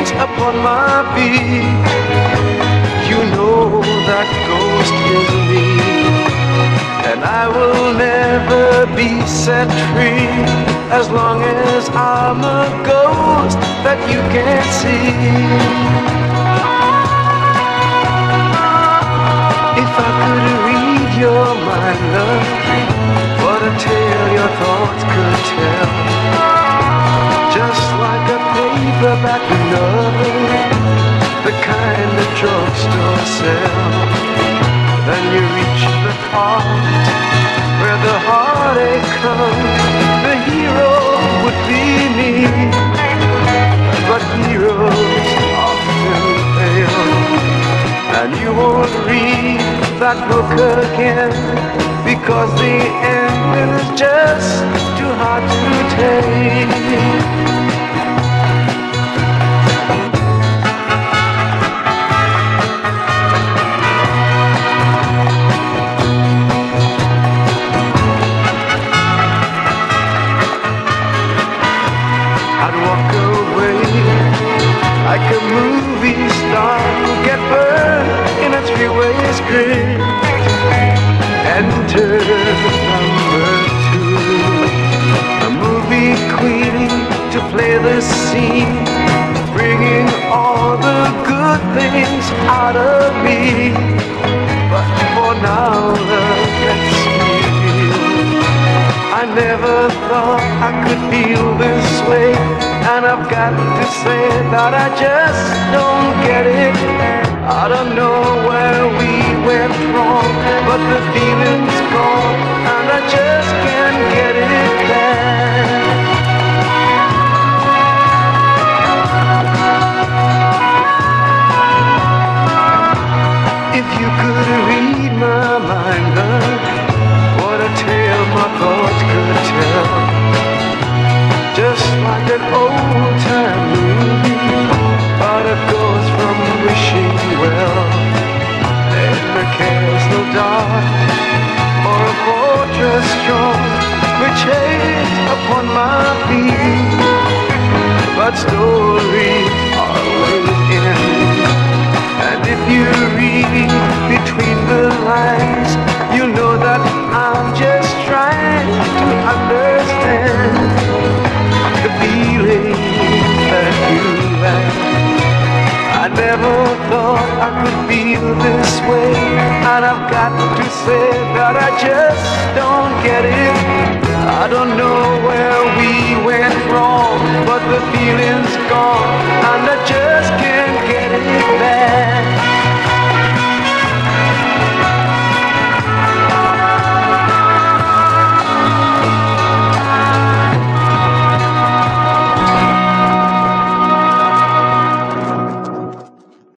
change upon my feet. You know that ghost is me, and I will never be set free as long as I'm a ghost that you can't see. If I could read your mind, love, what a tale your thoughts could tell. Just like a paperback novel, the kind that drugstore sells. Then you reach the part where the heartache comes. The hero would be me, but heroes often fail. And you won't read that book again, because the end is just too hard to take. Like a movie star who get burned in a three-way script. Enter number 2, a movie queen to play the scene, bringing all the good things out of me. But for now, love, let's feel. I never thought I could feel this way, and I've got to say that I just don't get it. I don't know where we went wrong, but the feeling's gone, and I just can't get it back. If you could read my mind, love, what a tale my thoughts could tell. Just like an old-time movie about a ghost from wishing well, in a castle dark or a fortress strong, which hangs upon my feet. But stories always end, and if you read between the lines, you know that I'm just trying to understand the feeling that you have. I never thought I could feel this way, and I've got to say that I just don't get it. I don't know where we went wrong, but the feeling's gone,